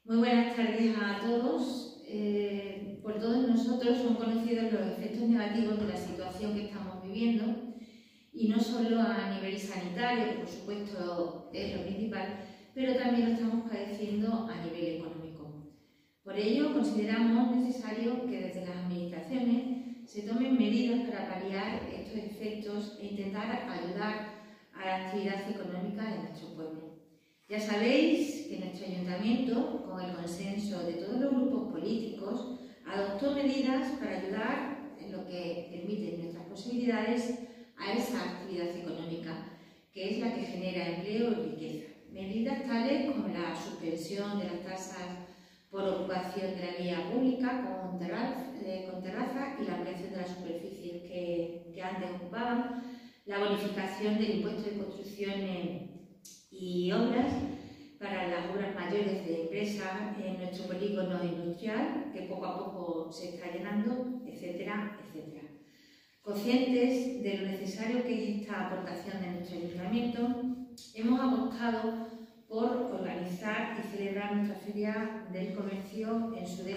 Muy buenas tardes a todos. Por todos nosotros son conocidos los efectos negativos de la situación que estamos viviendo, y no solo a nivel sanitario, que por supuesto es lo principal, pero también lo estamos padeciendo a nivel económico. Por ello, consideramos necesario que desde las administraciones se tomen medidas para paliar estos efectos e intentar ayudar a la actividad económica de nuestro pueblo. Ya sabéis que nuestro ayuntamiento, con el consenso de todos los grupos políticos, adoptó medidas para ayudar en lo que permiten nuestras posibilidades a esa actividad económica, que es la que genera empleo y riqueza. Medidas tales como la suspensión de las tasas por ocupación de la vía pública con terraza y la ampliación de las superficies que antes ocupaban, la bonificación del impuesto de construcciones y obras para las obras mayores de empresas en nuestro polígono industrial, que poco a poco se está llenando, etcétera, etcétera. Conscientes de lo necesario que es esta aportación de nuestro ayuntamiento, hemos apostado por organizar y celebrar nuestra Feria del Comercio en su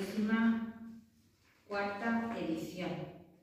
14ª edición.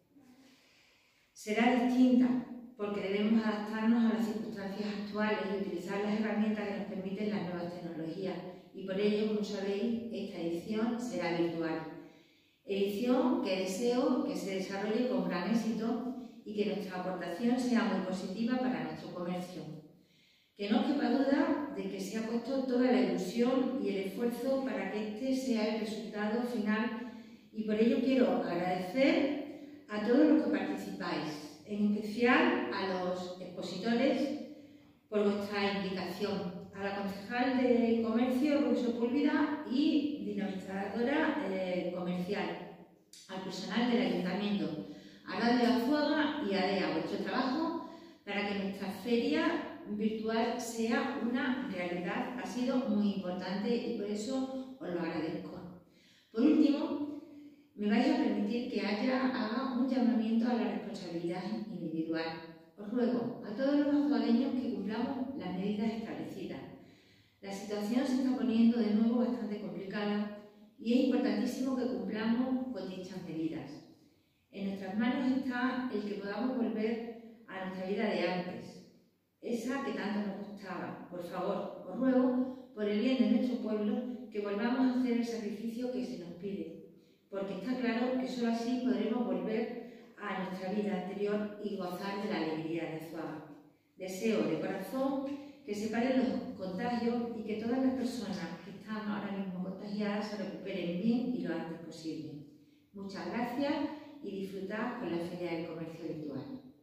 Será distinta porque debemos adaptarnos a las circunstancias actuales y utilizar las herramientas que nos permiten las nuevas tecnologías, y por ello, como sabéis, esta edición será virtual. Edición que deseo que se desarrolle con gran éxito y que nuestra aportación sea muy positiva para nuestro comercio. Que no quepa duda de que se ha puesto toda la ilusión y el esfuerzo para que este sea el resultado final, y por ello quiero agradecer a todos los que participáis, en especial a los expositores por vuestra implicación, a la concejal de Comercio, Rubí Sepúlveda, y dinamizadora comercial, al personal del Ayuntamiento, a Radio Azuaga y a DEA, vuestro trabajo para que nuestra feria virtual sea una realidad ha sido muy importante y por eso os lo agradezco. Por último, me vais a permitir que haga un llamamiento a la responsabilidad individual. Os ruego a todos los azuagueños que cumplamos las medidas establecidas. La situación se está poniendo de nuevo bastante complicada y es importantísimo que cumplamos con dichas medidas. En nuestras manos está el que podamos volver a nuestra vida de antes, esa que tanto nos gustaba. Por favor, os ruego, por el bien de nuestro pueblo, que volvamos a hacer el sacrificio que se nos pide, porque está claro que solo así podremos volver a nuestra vida anterior y gozar de la alegría de Azuaga. Deseo de corazón que se paren los contagios y que todas las personas que están ahora mismo contagiadas se recuperen bien y lo antes posible. Muchas gracias y disfrutad con la Feria del Comercio Virtual.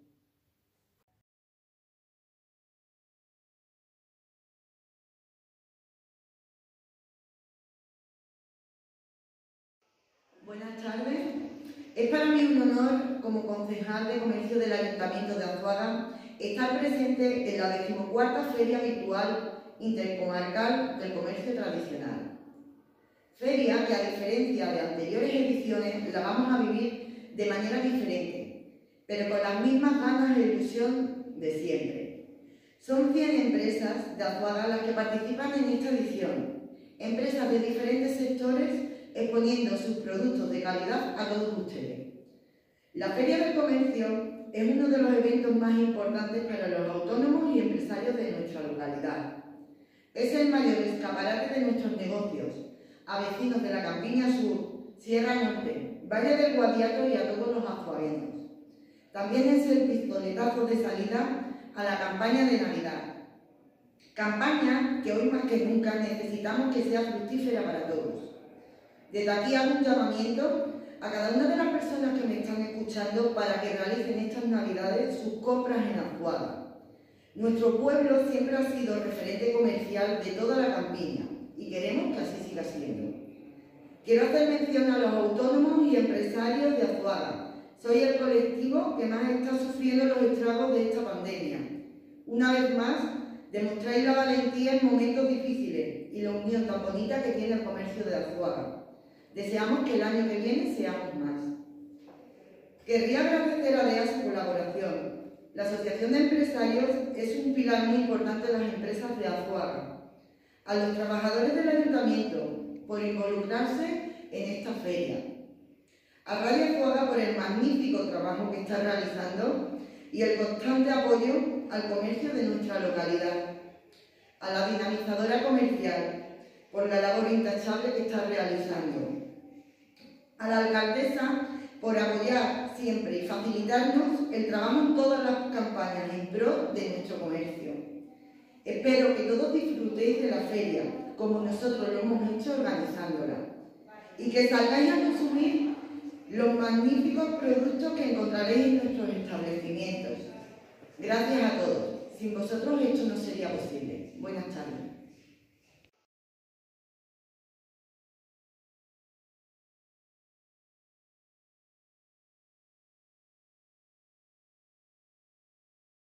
Buenas tardes. Es para mí un honor, como concejal de Comercio del Ayuntamiento de Azuaga, estar presente en la 14ª Feria Virtual Intercomarcal del Comercio Tradicional. Feria que, a diferencia de anteriores ediciones, la vamos a vivir de manera diferente, pero con las mismas ganas e ilusión de siempre. Son 100 empresas de Azuaga las que participan en esta edición, empresas de diferentes sectores exponiendo sus productos de calidad a todos ustedes. La Feria del Comercio es uno de los eventos más importantes para los autónomos y empresarios de nuestra localidad. Es el mayor escaparate de nuestros negocios, a vecinos de la Campiña Sur, Sierra Norte, Valle del Guadiato y a todos los azuagueños. También es el pistoletazo de salida a la campaña de Navidad. Campaña que hoy más que nunca necesitamos que sea fructífera para todos. Desde aquí hago un llamamiento a cada una de las personas que me están escuchando para que realicen estas Navidades sus compras en Azuaga. Nuestro pueblo siempre ha sido referente comercial de toda la campiña y queremos que así siga siendo. Quiero hacer mención a los autónomos y empresarios de Azuaga. Soy el colectivo que más está sufriendo los estragos de esta pandemia. Una vez más, demostráis la valentía en momentos difíciles y la unión tan bonita que tiene el comercio de Azuaga. Deseamos que el año que viene seamos más. Querría agradecer a DEA su colaboración. La Asociación de Empresarios es un pilar muy importante de las empresas de Azuaga. A los trabajadores del Ayuntamiento por involucrarse en esta feria. A Radio Arzuaga por el magnífico trabajo que está realizando y el constante apoyo al comercio de nuestra localidad. A la dinamizadora comercial por la labor intachable que está realizando. A la alcaldesa por apoyar siempre y facilitarnos el trabajo en todas las campañas en pro de nuestro comercio. Espero que todos disfrutéis de la feria, como nosotros lo hemos hecho organizándola, y que salgáis a consumir los magníficos productos que encontraréis en nuestros establecimientos. Gracias a todos. Sin vosotros esto no sería posible. Buenas tardes.